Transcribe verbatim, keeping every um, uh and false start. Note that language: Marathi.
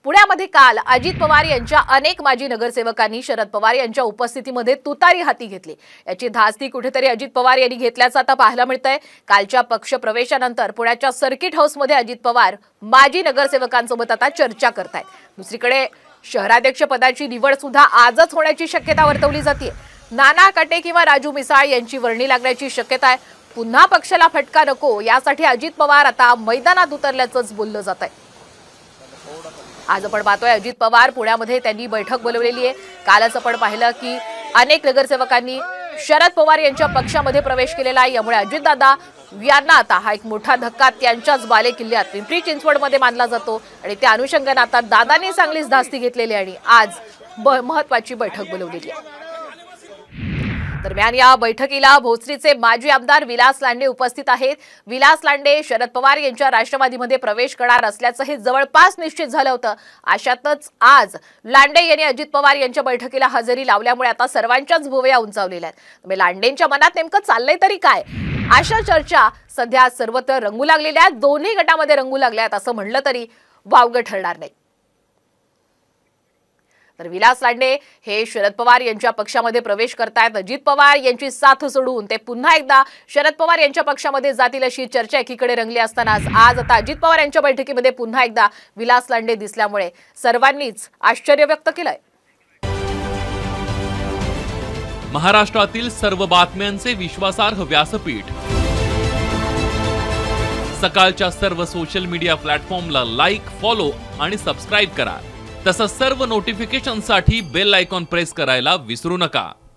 पुण्यामध्ये काल अजित पवार यांच्या अनेक माजी नगरसेवकांनी शरद पवार यांच्या उपस्थितीमध्ये तुतारी हाती घेतली। याची धास्ती कुठेतरी अजित पवार यांनी घेतल्याचं आता पाहायला मिळतंय। कालच्या पक्ष प्रवेशानंतर पुण्याच्या सर्किट हाऊसमध्ये अजित पवार माजी नगरसेवकांसोबत आता चर्चा करतायत। दुसरीकडे शहराध्यक्ष पदाची निवड सुद्धा आजच होण्याची शक्यता वर्तवली जाते। नाना काटे किंवा राजू मिसाळ यांची वर्णी लागण्याची शक्यता आहे। पुन्हा पक्षाला फटका नको यासाठी अजित पवार आता मैदानात उतरल्याचंच बोललं जात आहे। आज आपण पाहतोय अजित पवार पुण्यामध्ये त्यांनी बैठक बोलवलेली आहे। कालच आपण पाहिलं की अनेक नगरसेवकांनी शरद पवार यांच्या पक्षामध्ये प्रवेश केलेला आहे। यामुळे अजितदादा यांना आता हा एक मोठा धक्का त्यांच्याच बाले किल्ल्यात पिंपरी चिंचवडमध्ये मानला जातो आणि त्या अनुषंगाने आता दादांनी चांगलीच धास्ती घेतलेली आणि आज महत्त्वाची बैठक बोलवलेली आहे। दरम्यान या बैठकीला भोसरीचे माजी आमदार विलास लांडे उपस्थित आहेत। विलास लांडे शरद पवार यांच्या राष्ट्रवादीमध्ये प्रवेश करणार असल्याचं हे जवळपास निश्चित झालं होतं। अशातच आज लांडे यांनी अजित पवार यांच्या बैठकीला हजेरी लावल्यामुळे आता सर्वांच्याच भुवया उंचावलेल्या आहेत। त्यामुळे लांडेंच्या मनात नेमकं चाललंय तरी काय, अशा चर्चा सध्या सर्वत्र रंगू लागलेल्या आहेत। दोन्ही गटामध्ये रंगू लागल्या आहेत असं म्हणलं तरी वावगं ठरणार नाही। तर विलास लांडे हे शरद पवार यांच्या पक्षामध्ये प्रवेश करतायत। अजित पवार यांची साथ सोडून ते पुन्हा एकदा शरद पवार यांच्या पक्षामध्ये जातील अशी चर्चा एकीकडे रंगली असतानाच आज आता अजित पवार यांच्या बैठकीमध्ये पुन्हा एकदा विलास लांडे दिसल्यामुळे सर्वांनीच आश्चर्य व्यक्त केलंय। महाराष्ट्रातील सर्व बातम्यांचे विश्वासार्ह व्यासपीठ सकाळच्या सर्व सोशल मीडिया प्लॅटफॉर्मला लाईक, फॉलो आणि सबस्क्राइब करा। तसंच सर्व नोटिफिकेशनसाठी बेल आयकॉन प्रेस करायला विसरू नका।